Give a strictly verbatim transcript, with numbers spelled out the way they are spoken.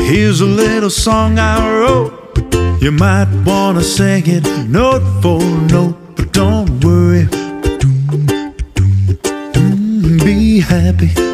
Here's a little song I wrote. You might wanna sing it note for note, but don't worry. Mm, be happy.